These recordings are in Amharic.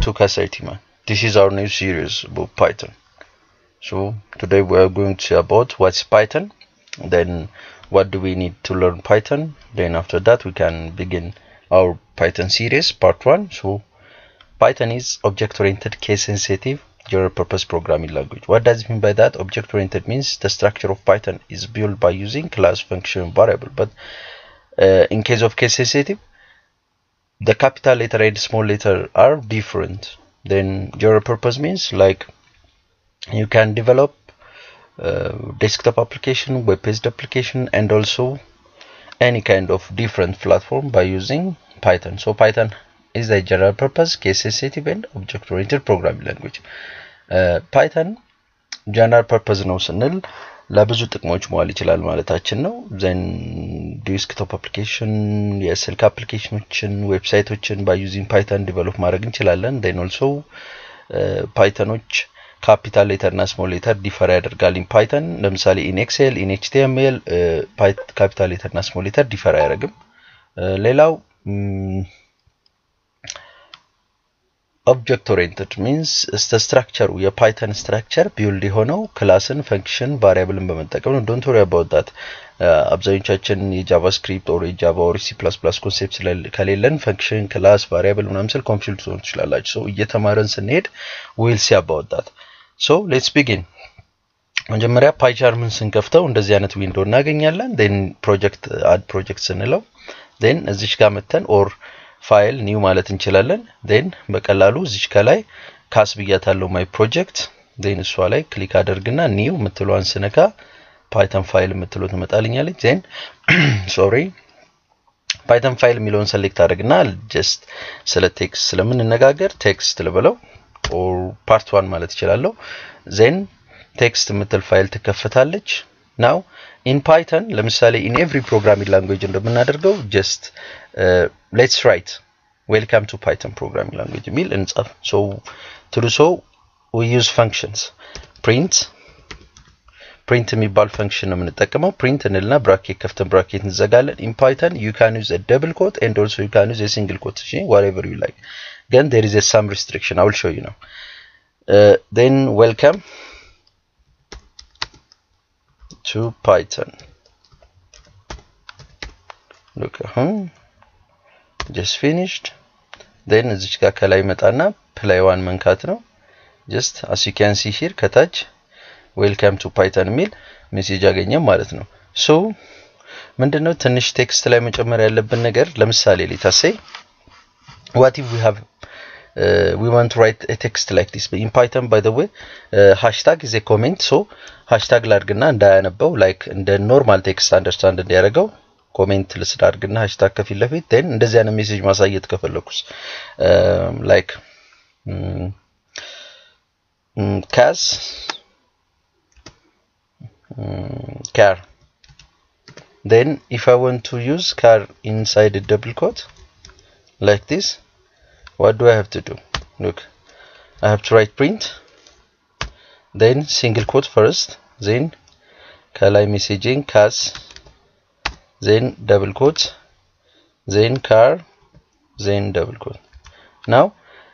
to Kasartima. This is our new series about Python. So today we are going to see about what's Python, then what do we need to learn Python, then after that we can begin our Python series part 1. So Python is object-oriented, case-sensitive, general-purpose programming language. What does it mean by that? Object-oriented means the structure of Python is built by using class, function, variable. But in case of case-sensitive, the capital letter and small letter are different. Then general-purpose means like you can develop desktop application, web-based application, and also any kind of different platform by using Python. So Python is a general purpose, case sensitive, and object oriented programming language. Python general purpose ነው ስንል ለብዙ ጥቅሞች መዋል ይችላል ማለታችን ነው። then desktop application የስልክ አፕሊኬሽኖችን ዌብሳይቶችን by using Python develop ማድረግ እንችላለን. then also ፓይተኖች capital letter እና small letter differ ያደርጋል in Python ለምሳሌ in Excel in HTML capital letter እና small letter differ አያደርግም። ሌላው object oriented means the structure የፓይተን structure build የሆነው ክላስን ፈንክሽን ቫሪያብልን በመጠቀም ነው። don't worry about that አብዛኞቻችን የጃቫስክሪፕት or የጃቫ or C++ ኮንሴፕት ከሌለን ፈንክሽን ክላስ ቫሪያብል ምናምን ስል ኮንፊውዝ ሆን ትችላላችሁ። so እየተማረን ስንሄድ we'll see about that. so let's begin. መጀመሪያ ፓይቻርምን ስንከፍተው እንደዚህ አይነት ዊንዶ እናገኛለን. then project add project ስንለው then እዚች ጋር መተን or ፋይል ኒው ማለት እንችላለን. then በቀላሉ እዚች ከላይ ካስ ብያታለው my project then እሷ ላይ ክሊክ አደርግና ኒው ምትሏን ስነካ ፓይተን ፋይል ምትለው ትመጣልኛለች. then sorry ፓይተን ፋይል ሚለውን ሴሌክት አድርግና just ስለ ቴክስት ስለምንነጋገር ቴክስት ልበለው or part 1 ማለት ይችላልው. then ቴክስት ምትል ፋይል ትከፈታለች. now in Python ለምሳሌ in every programming language እንደምናደርገው just let's write welcome to Python programming language ሚል እንጻፍ. so to do so we use functions. print የሚባል function ነው የምንጠቀመው. print እንልና bracket ከፍተን bracket እንዘጋለን. in Python you can use a double quote and also you can use a single quote, whatever you like. Again there is some restriction, I will show you now. Then welcome to Python. look just finished. then እዚች ጋር ከላይ መጣና play one መንካት ነው. just as you can see here ከታች welcome to Python ሚል ሜሴጅ አገኘን ማለት ነው. so ምንድነው ትንሽ ቴክስት ላይ መጨመር ያለብን ነገር ለምሳሌ let's say what if we want to write a text like this in Python. by the way hashtag is a comment, so hashtag ላድርግና እንዳያነበው like እንደ ኖርማል ቴክስት አንደርስታንድ እንዲያደርገው ኮሜንት ልስዳርግና ሃሽታግ ከፊት ለፊት then እንደዚህ አይነት ሜሴጅ ማሳየት ከፈለኩስ like car. then if I want to use car inside a double quote like this, what do I have to do? look I have to write print then single quote first, then ከላይ ሜሴጅን cars, then double quote, then car, then double quote. now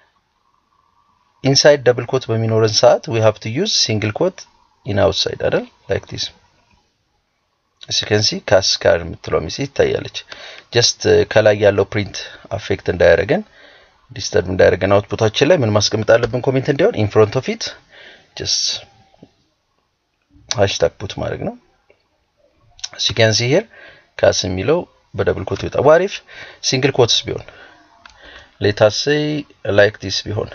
inside double quote በሚኖረን ሰዓት we have to use single quote in outside አይደል like this. as you can see cars car ምትለው ሜሴጅ ይታያለች. just ከላይ ያለው print affect እንዳያረገን disturb እንዳያረገን አውትፑታችን ላይ ምን ማስቀመጥ አለብን ኮሜንት እንዲሆን in front of it just hashtag put ማድረግ ነው. as you can see here ካስ የሚለው በደብል ኮት ይወጣ. what if single quotes ቢሆን let us say like this ቢሆን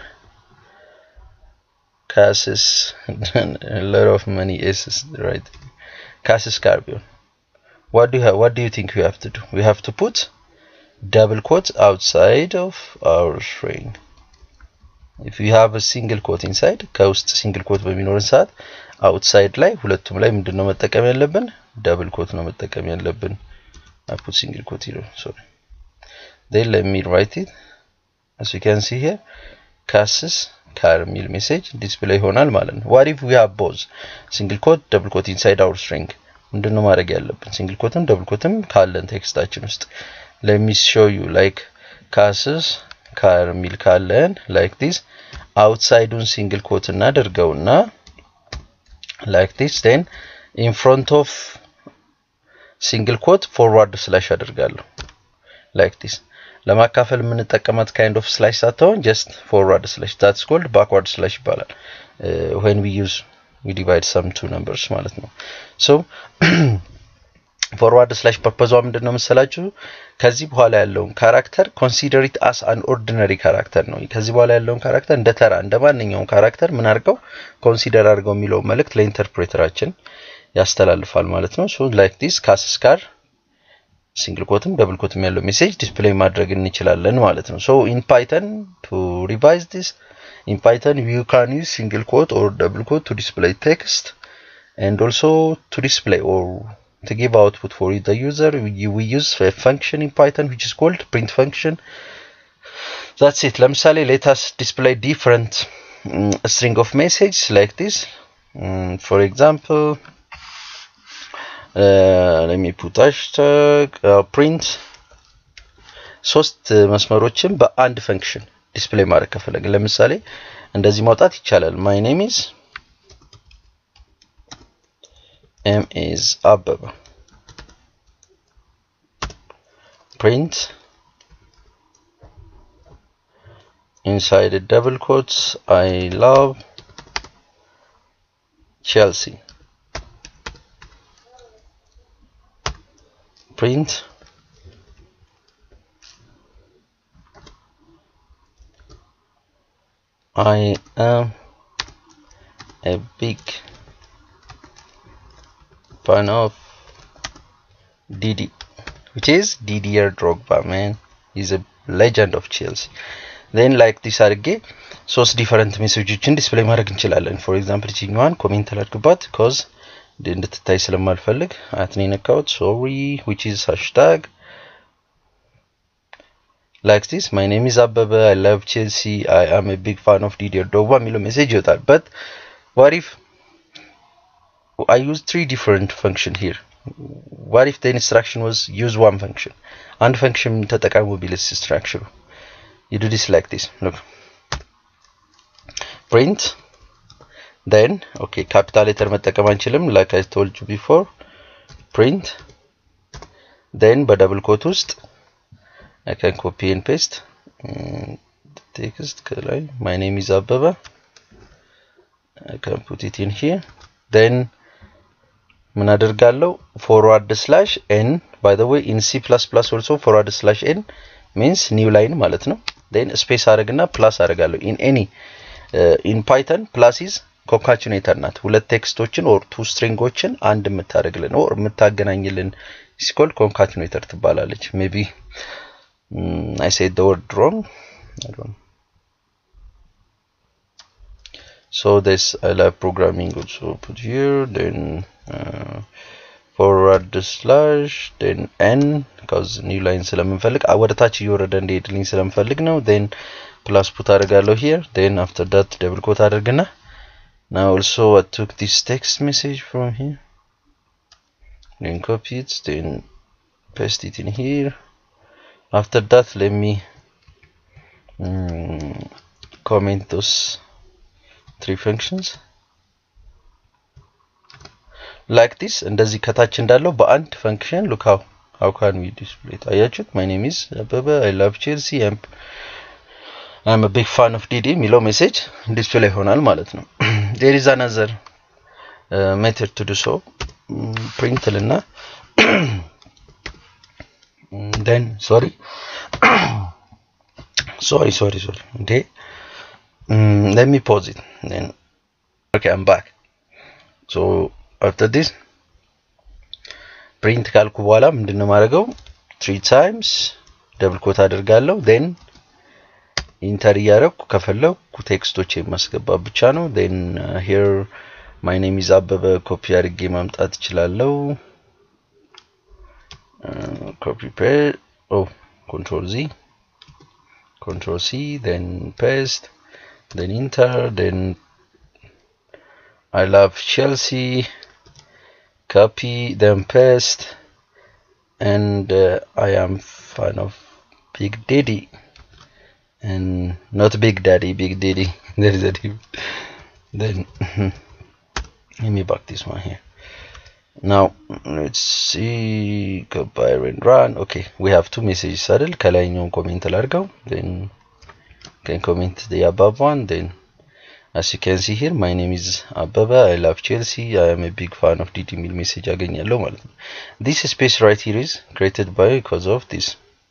ካስስ a lot of money is right ካስስ car ቢሆን what do you think we have to do? we have to put double quotes outside of our string. if you have a single quote inside ከውስጥ single quote በሚኖርን ሰዓት outside ላይ ሁለቱም ላይ ምንድነው መጠቀም ያለብን? double quote ነው መጠቀም ያለብን. I put single quote here, sorry. then let me write it. as you can see here ካስስ car ሚል ሜሴጅ ዲስፕሌይ ይሆናል ማለት ነው. what if we have both single quote double quote inside our string? ምንድነው ማድረግ ያለብን? single quoteም double quoteም ካለን ቴክስታችን ውስጥ let me show you like ካስስ car ሚል ካለን like this outside on single quote እናደርገውና like this then in front of single quote forward slash አደርጋለሁ like this ለማካፈል የምንጠቀማት kind of slash ሳትሆን just forward slash that's called backward slash ይባላል when we divide some two numbers ማለት ነው so forward slash purpose ምንድነው መሰላችሁ ከዚህ በኋላ ያለውን ካራክተር consider it as an ordinary character ነው ከዚህ በኋላ ያለውን ካራክተር እንደ ተራ እንደ ማንኛውም ካራክተር ምን አድርገው consider አድርገው የሚለው መልእክት ለኢንተርፕሬተራችን ያስተላልፋል ማለት ነው so like this ካስስ ጋር single quote double quote ያለው ሜሴጅ ዲስፕሌይ ማድረግ እንችላለን ማለት ነው so in python to revise this in python you can use single quote or double quote to display text and also to display or to give output for the user we use a function in python which is called print function that's it ለምሳሌ let us display different string of messages like this for example let me put hashtag print ሶስት መስመሮችን በአንድ ፈንክሽን ዲስፕሌይ ማድረግ ከፈለግን ለምሳሌ እንደዚህ ማውጣት ይቻላል my name is M is Ababa print inside the double quotes I love Chelsea print I am a big fan of Didi which is Didier Drogba man he's a legend of Chelsea then like this አድርጌ ሶስት ዲፈረንት ሜሴጆችን ዲስፕሌይ ማድረግ እንችላለን for example እቺኛዋን ኮሜንት ላድርግባት because እንድትታይ ስለማልፈልግ አትኔ ነካውት sorry which is hashtag like this my name is Ababa I love Chelsea I am a big fan of Didier Drogba የሚለው ሜሴጅ ይወጣል but what if I use three different function here what if the instruction was use one function and function ተጠቀሙ ቢልስ structure you do this like this look print then okay capital letter መጠቀም አንችልም like I told you before print then በdouble quote ውስጥ I can copy and paste the text ከላይ my name is Ababa I can put it in here then ምን አደርጋለሁ forward slash n by the way in C++ also forward slash n means new line ማለት ነው then space አደርግና plus አደርጋለሁ in any in python plus is concatenator ናት ሁለት ቴክስቶችን or two stringዎችን አንድ የምታደርግልን or የምታገናኝልን is called concatenator ትባላለች maybe I said the word wrong I don't so this I love programming also put here then forward slash then n because new line ስለምንፈልግ ወደ ታች እየወረደ እንዲሄድልኝ ስለምፈልግ ነው then plus put አደርጋለሁ here then after that double quote አደርግና now also I took this text message from here then copy it then paste it in here after that let me comment those three functions like this እንደዚህ ከታች እንዳለው በአንድ function look how can we display it አያችሁት my name is Ababa I love Chelsea I'm a big fan of Didi የሚለው ሜሴጅ ዲስፕሌይ ይሆናል ማለት ነው there is another method to do so print ልና then sorry okay let me pause it then okay I'm back so after this print ካልኩ በኋላ ምንድነው ማድረገው 3 times double quote አደርጋለሁ then enter ያረኩ ከፈለኩ ቴክስቶችን ማስገባ ብቻ ነው then here my name is Ababa copy አድርጌ ማምጣት እችላለሁ copy paste control C then paste then enter then I love Chelsea copy then paste and I am fan of Big Daddy and not Big Daddy, Big Daddy. There is a difference. Then let me back this one here. Now let's see, compare and run. Okay, we have two messages saddle. ከላይኛውን comment ላድርገው, then can comment the above one. Then as you can see here, my name is Ababa, I love Chelsea, I am a big fan of DD የሚል message አገኛለሁ ማለት ነው። This space right here is created by because of this.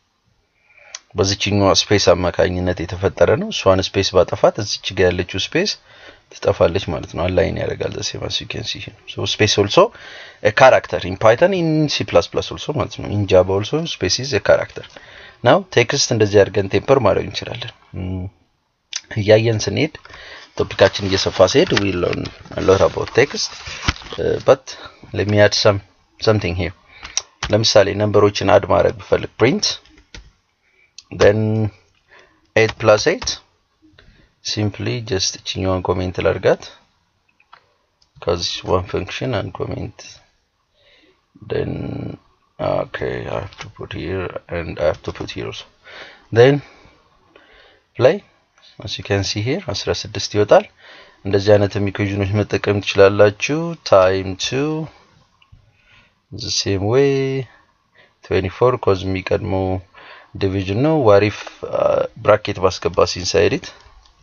በዚህኛው ስፔስ አማካኝነት የተፈጠረ ነው። እሷን ስፔስ ባጠፋት እዚች ጋር ያለችው ስፔስ ትጠፋለች ማለት ነው። አላይን ያደርጋል the same as you can see here. So space also a character in Python, in C++ also ማለት ነው። in Java also space is a character. now text እንደዚህ አድርገን ቴምፐር ማድረግ እንችላለን። እያየን ስንሄድ ቶፒካችን እየሰፋ ሲሄድ we learn a lot about text, but let me add something here. ለምሳሌ ነምበሮችን አድ ማድረግ ብፈልግ print then 8 plus 8, simply just እቺኛዋን ኮሜንት ላድርጋት because one function and comment, then okay, I have to put here and I have to put here also, then play. as you can see here 16 ይወጣል። እንደዚህ አይነት ኢኩዌሽኖች መጠቀም ትችላላችሁ። time 2 the same way 24 cause የሚቀድመው division ነው። what if bracket ባስገባስ inside it,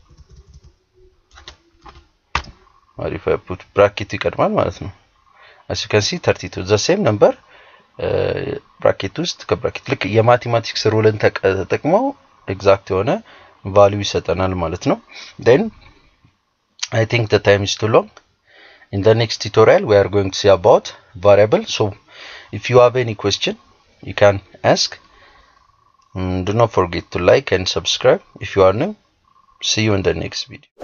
what if I put bracket ይቀድማል ማለት ነው። as you can see 32 the same number bracket ውስጥ ከብራኬት ልክ የማቴማቲክስ ሩልን ተጠቅመው ኤግዛክት የሆነ ቫልዩ ይሰጠናል ማለት ነው። then I think the time is too long. in the next tutorial we are going to see about variable. so if you have any question you can ask. do not forget to like and subscribe if you are new. see you in the next video.